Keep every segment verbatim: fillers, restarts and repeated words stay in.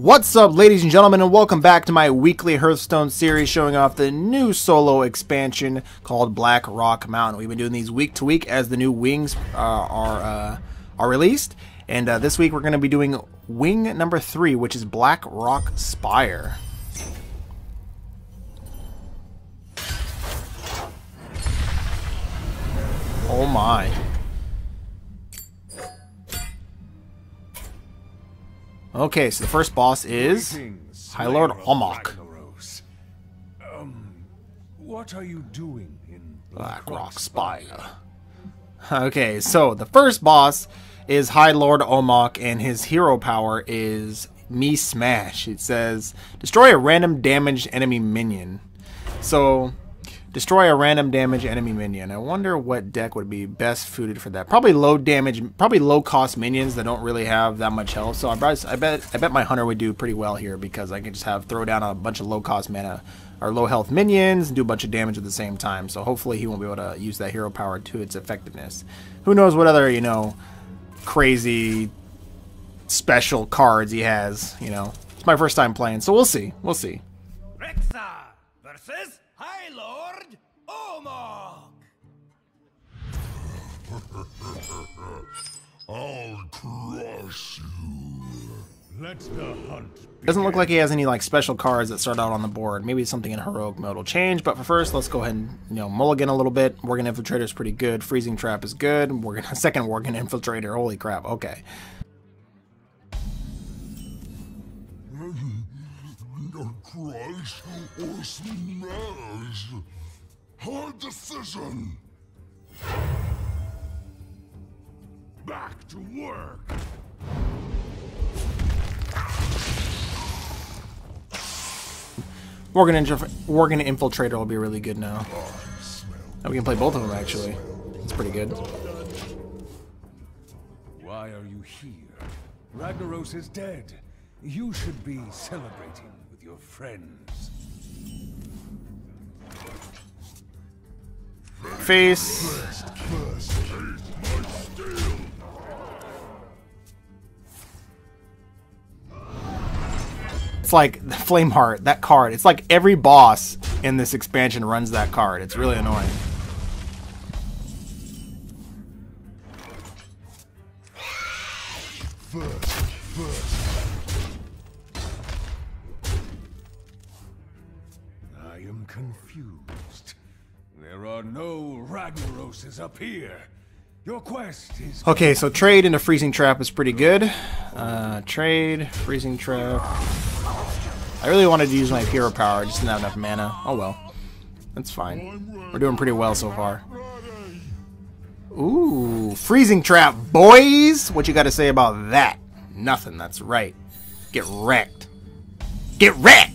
What's up, ladies and gentlemen, and welcome back to my weekly Hearthstone series showing off the new solo expansion called Blackrock Mountain. We've been doing these week to week as the new wings uh, are uh, are released, and uh, this week we're going to be doing wing number three, which is Blackrock Spire. Oh my. Okay, so the first boss is High Lord Omok. Um, what are you doing in Blackrock Spire? Okay, so the first boss is High Lord Omok, and his hero power is Me Smash. It says, destroy a random damaged enemy minion. So, destroy a random damage enemy minion. I wonder what deck would be best suited for that. Probably low damage, probably low cost minions that don't really have that much health. So I, probably, I bet I bet my hunter would do pretty well here because I can just have throw down a bunch of low cost mana or low health minions and do a bunch of damage at the same time. So hopefully he won't be able to use that hero power to its effectiveness. Who knows what other, you know, crazy special cards he has, you know. It's my first time playing, so we'll see. We'll see. Rexa versus High Lord Omok. I'll crush you. Let the hunt begin. Doesn't look like he has any like special cards that start out on the board. Maybe something in heroic mode will change, but for first, let's go ahead and, you know, mulligan a little bit. Worgen Infiltrator is pretty good. Freezing Trap is good. We're gonna second Worgen Infiltrator. Holy crap! Okay. Either crush or smash. Hard decision. Back to work. Worgen, Worgen Infiltrator will be really good now. Now we can play both of them actually. It's pretty good. Why are you here? Ragnaros is dead. You should be celebrating with your friends. Face. It's like the Flameheart, that card. It's like every boss in this expansion runs that card. It's really annoying. First, first. I am confused. There are no Ragnaroses up here. Your quest is... Okay, so trade into Freezing Trap is pretty good. Uh, trade, Freezing Trap. I really wanted to use my hero power, I just didn't have enough mana. Oh well. That's fine. We're doing pretty well so far. Ooh, Freezing Trap, boys! What you gotta say about that? Nothing, that's right. Get wrecked. Get wrecked!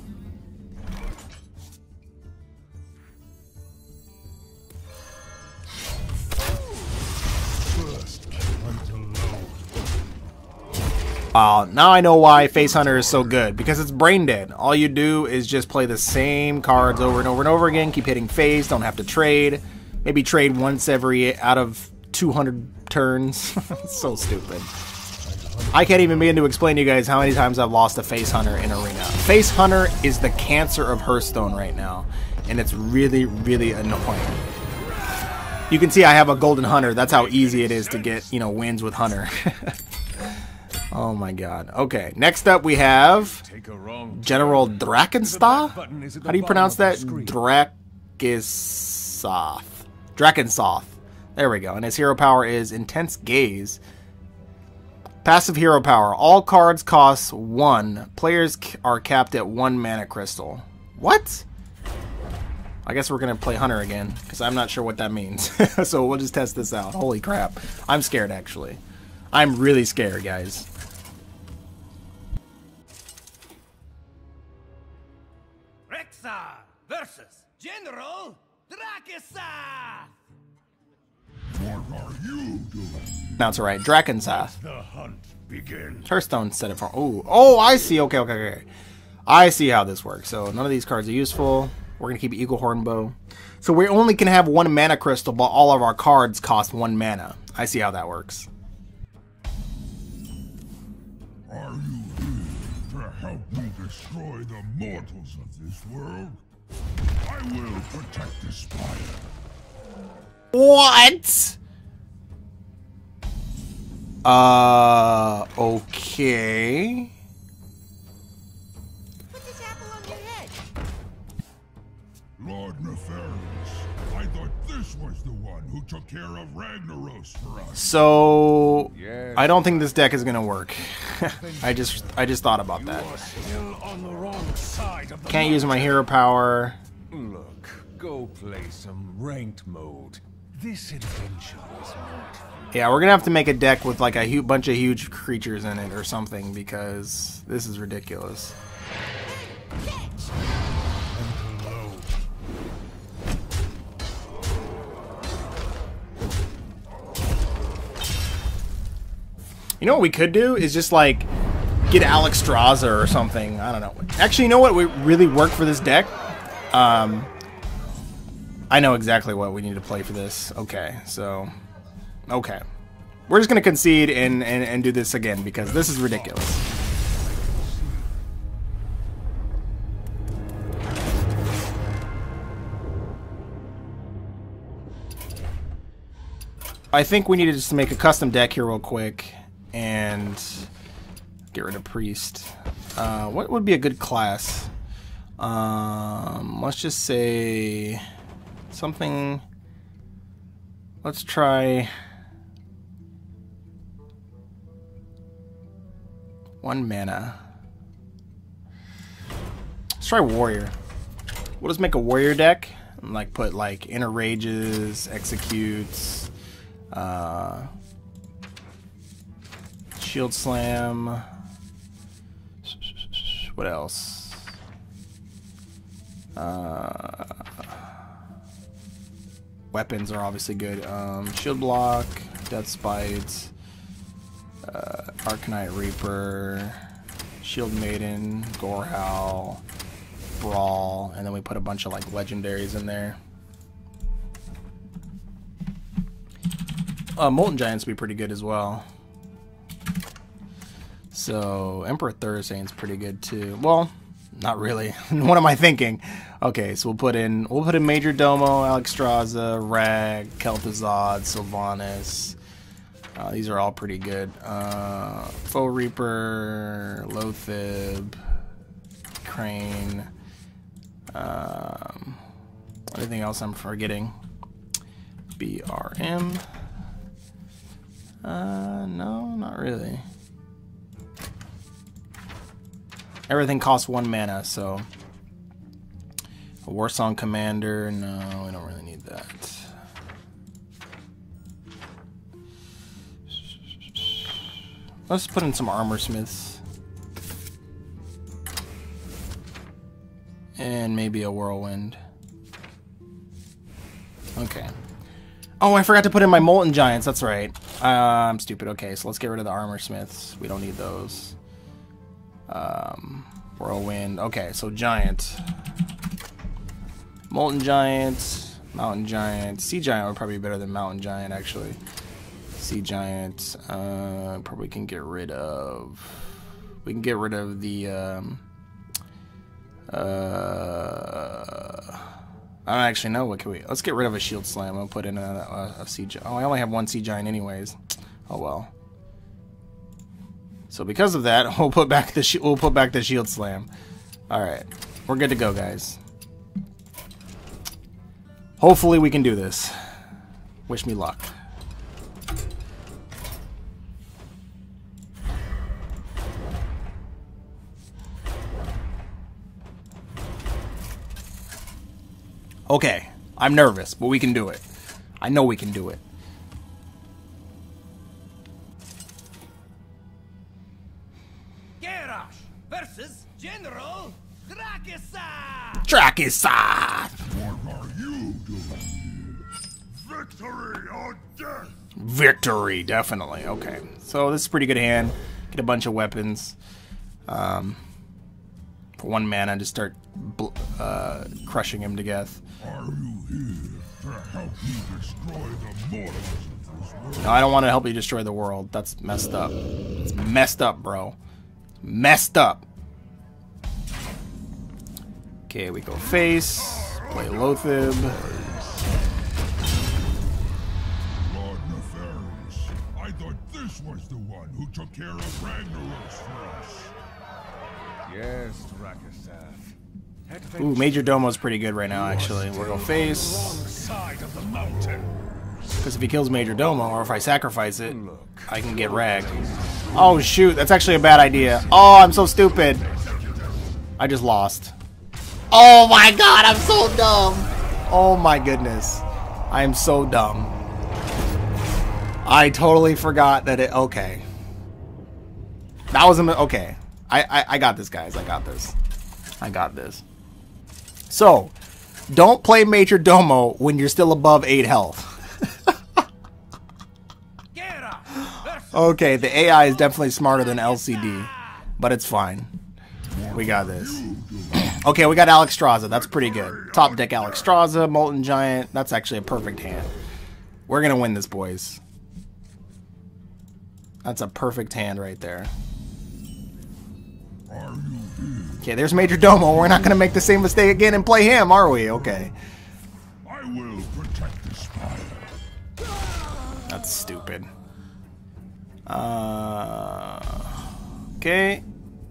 Wow, now I know why Face Hunter is so good, because it's brain dead. All you do is just play the same cards over and over and over again, keep hitting face, don't have to trade. Maybe trade once every out of two hundred turns. It's so stupid. I can't even begin to explain to you guys how many times I've lost a Face Hunter in Arena. Face Hunter is the cancer of Hearthstone right now, and it's really, really annoying. You can see I have a Golden Hunter. That's how easy it is to get, you know, wins with Hunter. Oh my god. Okay, next up we have General Drakenstoth? How do you pronounce that? Drakisoth. Drakensoth. There we go. And his hero power is Intense Gaze. Passive hero power. All cards cost one. Players are capped at one mana crystal. What? I guess we're going to play Hunter again, because I'm not sure what that means. So we'll just test this out. Holy crap. I'm scared, actually. I'm really scared, guys. Rexa versus General Drakensoth. What are you doing? Now it's alright. Drakensoth. The hunt begins. Hearthstone set it for. Oh, oh, I see. Okay, okay, okay. I see how this works. So none of these cards are useful. We're gonna keep Eagle Hornbow. So we only can have one mana crystal, but all of our cards cost one mana. I see how that works. Are you here, destroy the mortals of this world, I will protect the spire. What? Uh, okay. Put this apple on your head. Lord Nefarious, I thought this was the one who took care of Ragnaros for us. So, Yes. I don't think this deck is gonna work. I just, I just thought about that. You are still on the wrong side of the Can't use my hero power. Look, go play some ranked mode. This adventure is not for Yeah, we're gonna have to make a deck with like a hu bunch of huge creatures in it or something because this is ridiculous. low. You know what we could do is just like get Alex Straza or something. I don't know. Actually, you know what would really work for this deck? Um, I know exactly what we need to play for this. Okay, so okay, we're just gonna concede and and, and do this again because this is ridiculous. I think we need to just make a custom deck here real quick and get rid of Priest. Uh, what would be a good class? Um, let's just say something. Let's try one mana. Let's try Warrior. We'll just make a Warrior deck and like put like Inner Rages, Executes, uh, Shield Slam. What else? Uh, weapons are obviously good. Um, Shield Block, Death Spite, uh, Arcanite Reaper, Shield Maiden, Gorehowl, Brawl, and then we put a bunch of like legendaries in there. Uh, Molten Giants would be pretty good as well. So Emperor Thursane's pretty good too. Well, not really. What am I thinking? Okay, so we'll put in we'll put in Major Domo, Alex Straza, Rag, Kel'Thuzad, Sylvanas. Uh, these are all pretty good. Uh, Foe Reaper, Loathib, Crane. Um, anything else I'm forgetting? B R M. Uh, no, not really. Everything costs one mana, so a Warsong Commander, no, we don't really need that. Let's put in some Armor Smiths. And maybe a Whirlwind. Okay. Oh, I forgot to put in my Molten Giants, that's right. Uh, I'm stupid. Okay, so let's get rid of the Armor Smiths. We don't need those. Um, Whirlwind. Okay, so Giant. Molten Giant. Mountain Giant. Sea Giant would probably be better than Mountain Giant, actually. Sea Giant. Uh, probably can get rid of... We can get rid of the... Um, uh, I don't actually know. What can we... Let's get rid of a Shield Slam. I'll put in a, a, a Sea Giant. Oh, I only have one Sea Giant anyways. Oh, well. So because of that, we'll put back the sh we'll put back the Shield Slam. All right, we're good to go, guys. Hopefully we can do this. Wish me luck. Okay, I'm nervous, but we can do it. I know we can do it. Versus General Drakisar! Drakisar! What are you doing here? Victory or death? Victory, definitely. Okay, so this is a pretty good hand. Get a bunch of weapons. Um, for one mana, just start bl uh, crushing him to death. Are you here to help me destroy the mortals of this world? No, I don't want to help you destroy the world. That's messed up. It's messed up, bro. Messed up. Okay, we go face. Play Lothib. Lord Nefarious, I thought this was the one who took care of Ragnaros for us. Yes, Rakasaf. Ooh, Major Domo's pretty good right now, actually. We'll go face. Side of the mountain. Because if he kills Major Domo, or if I sacrifice it, I can get ragged. Oh, shoot. That's actually a bad idea. Oh, I'm so stupid. I just lost. Oh, my God. I'm so dumb. Oh, my goodness. I am so dumb. I totally forgot that it... Okay. That was... A, okay. I, I, I got this, guys. I got this. I got this. So, don't play Major Domo when you're still above eight health. Okay, the A I is definitely smarter than L C D, but it's fine. We got this. Okay, we got Alexstrasza. That's pretty good. Top deck Alexstrasza, Molten Giant. That's actually a perfect hand. We're going to win this, boys. That's a perfect hand right there. Okay, there's Major Domo. We're not going to make the same mistake again and play him, are we? Okay. I will protect the spire. That's stupid. Uh, okay.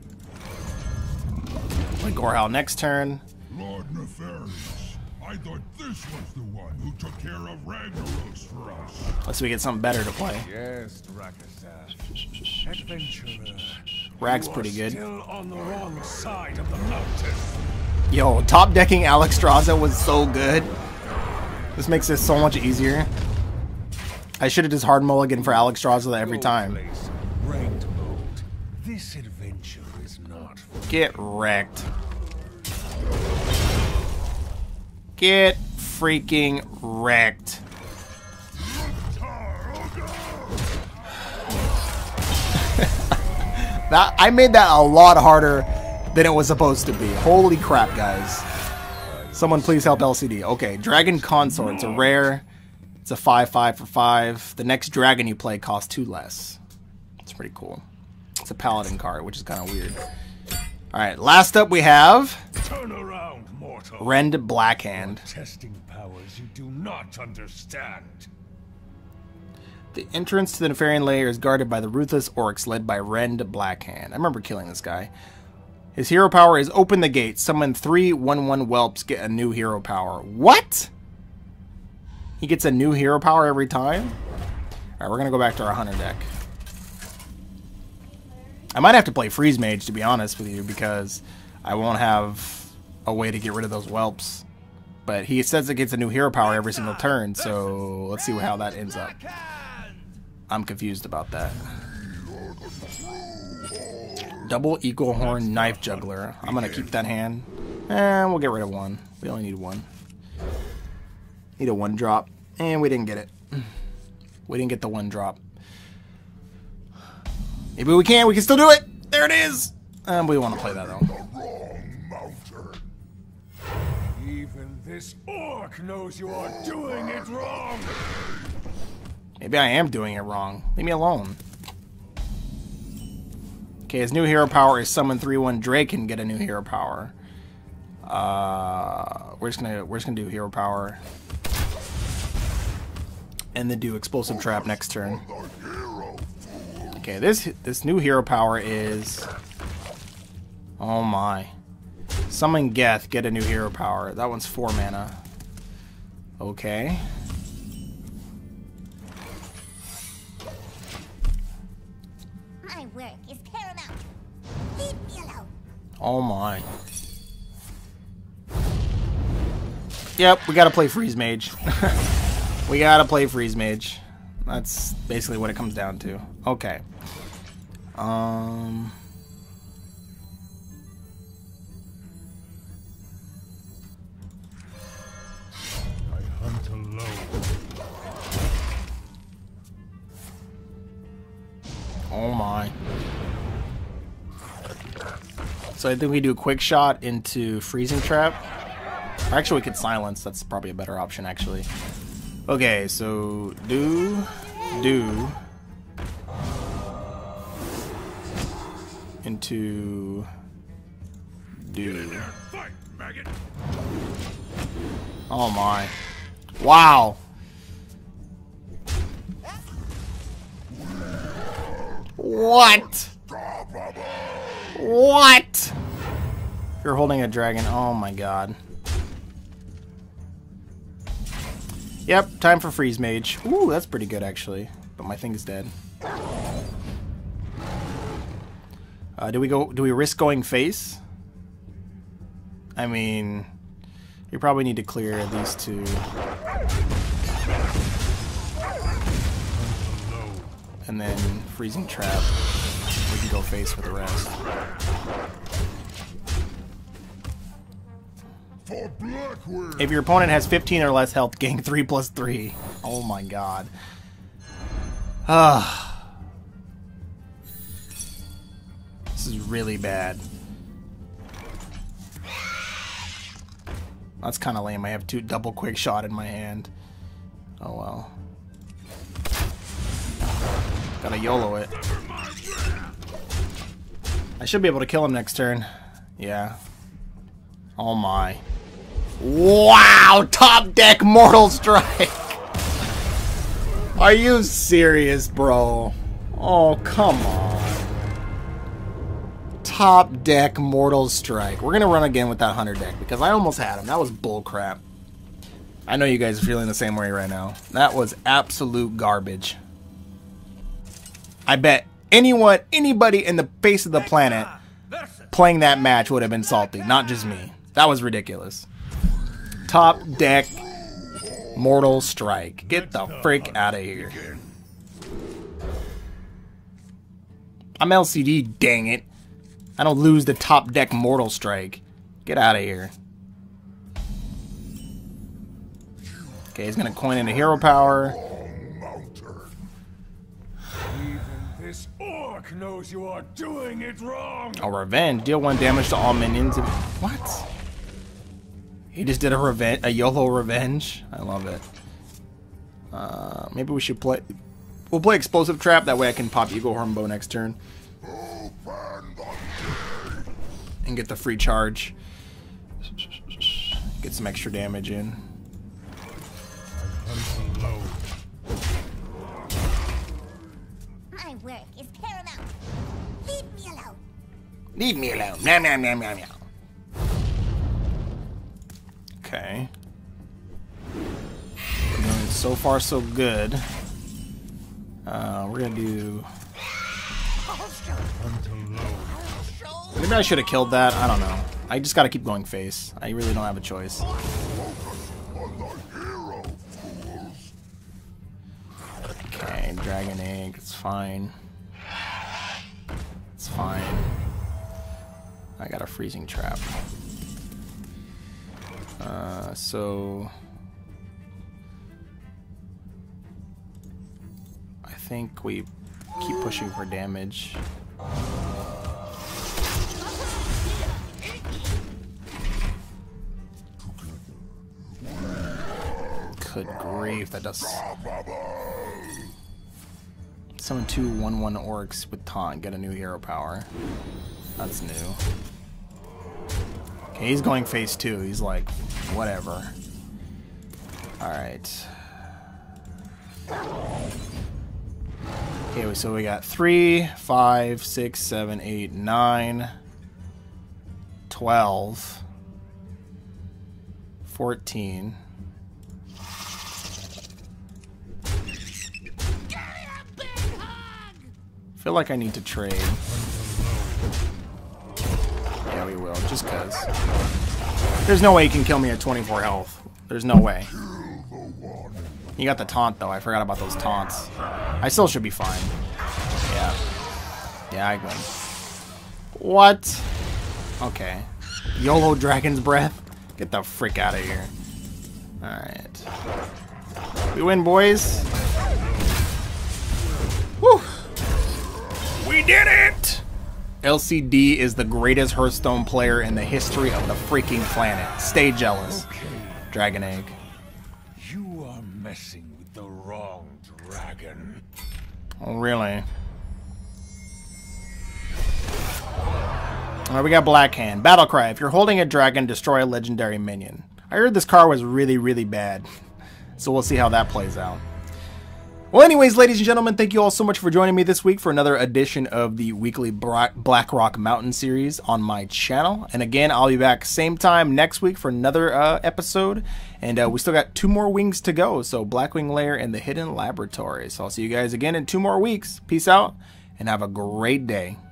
Play Gorehal next turn. Lord Nefarious, I thought this was the one who took care of Ragnaros for us. Let's see if we get something better to play. Yes, Rakasaf. Adventurer. Rag's pretty good. Still on the wrong side of the mountain. Yo, top decking Alexstrasza was so good. This makes this so much easier. I should have just hard mulligan for Alexstrasza every time. Ranked mode. This adventure is not. Get wrecked. Get freaking wrecked. That I made that a lot harder than it was supposed to be. Holy crap, guys. Someone please help L C D. Okay, Dragon Consort. It's a rare. It's a five five for five. The next dragon you play costs two less. It's pretty cool. It's a paladin card, which is kind of weird. Alright, last up we have Turn around, mortal. Rend Blackhand. Testing powers you do not understand. The entrance to the Nefarian lair is guarded by the ruthless orcs led by Rend Blackhand. I remember killing this guy. His hero power is Open the Gate. Summon three one one whelps, get a new hero power. What? He gets a new hero power every time? Alright, we're going to go back to our Hunter deck. I might have to play Freeze Mage, to be honest with you, because I won't have a way to get rid of those whelps. But he says it gets a new hero power every single turn, so let's see how that ends up. I'm confused about that. Double Eagle Horn Knife Juggler. I'm going to keep that hand. And we'll get rid of one. We only need one. Need a one drop. And we didn't get it. We didn't get the one drop. Maybe we can. We can still do it. There it is. Um, we want to play that, though. Even this orc knows you are doing it wrong. Maybe I am doing it wrong. Leave me alone. Okay, his new hero power is summon three one Drake and get a new hero power. Uh, we're just gonna we're just gonna do hero power, and then do explosive trap next turn. Okay, this this new hero power is, oh my, summon Geth, get a new hero power. That one's four mana. Okay. My work is paramount. Leave me alone. Oh my. Yep, we gotta play Freeze Mage. We gotta play Freeze Mage. That's basically what it comes down to. Okay. Um. I hunt alone. Oh my. So I think we do a quick shot into Freezing Trap. Or actually, we could silence. That's probably a better option, actually. Okay, so do, do, into, do. dragon. Oh my. Wow. What? What? You're holding a dragon. Oh my god. Yep, time for freeze mage. Ooh, that's pretty good actually. But my thing is dead. Uh, do we go? Do we risk going face? I mean, you probably need to clear these two. And then freezing trap. We can go face with the rest. For Blackwood. If your opponent has fifteen or less health, gain three plus three. Oh my god. Ah. This is really bad. That's kind of lame. I have two double quick shot in my hand. Oh well. Gotta YOLO it. I should be able to kill him next turn. Yeah. Oh my. Wow! Top deck Mortal Strike! Are you serious, bro? Oh, come on. Top deck Mortal Strike. We're gonna run again with that Hunter deck because I almost had him. That was bullcrap. I know you guys are feeling the same way right now. That was absolute garbage. I bet anyone, anybody in the face of the planet playing that match would have been salty. Not just me. That was ridiculous. Top deck Mortal Strike. Get the frick out of here. I'm L C D, dang it. I don't lose the top deck Mortal Strike. Get out of here. Okay, he's gonna coin in a hero power. Even this orc knows you are doing it wrong. A revenge. Deal one damage to all minions. What? He just did a revenge, a YOLO revenge. I love it. Uh, maybe we should play. We'll play explosive trap. That way I can pop Eagle Hornbow next turn and get the free charge. Get some extra damage in. My work is paramount. Leave me alone. Leave me alone. Meow, meow, meow, meow, meow. Okay. We're doing so far so good. Uh, we're gonna do. Maybe I should have killed that. I don't know. I just gotta keep going face. I really don't have a choice. Okay, Dragon Egg. It's fine. It's fine. I got a freezing trap. Uh, so I think we keep pushing for damage. Good grief, that does. Summon two one one orcs with taunt, get a new hero power. That's new. Okay, he's going phase two. He's like, whatever. Alright. Okay, so we got three, five, six, seven, eight, nine, twelve, fourteen. I feel like I need to trade. Yeah, we will, just cause. There's no way you can kill me at twenty-four health. There's no way. You got the taunt though. I forgot about those taunts. I still should be fine. Yeah. Yeah, I win. What? Okay. YOLO Dragon's Breath? Get the frick out of here. Alright. We win, boys. Woo! We did it! L C D is the greatest Hearthstone player in the history of the freaking planet. Stay jealous. Okay. Dragon Egg. You are messing with the wrong dragon. Oh, really? Alright, we got Black Hand. Battlecry. If you're holding a dragon, destroy a legendary minion. I heard this card was really, really bad. So we'll see how that plays out. Well, anyways, ladies and gentlemen, thank you all so much for joining me this week for another edition of the weekly Blackrock Mountain series on my channel. And again, I'll be back same time next week for another uh, episode. And uh, we still got two more wings to go. So Blackwing Lair and the Hidden Laboratory. So I'll see you guys again in two more weeks. Peace out and have a great day.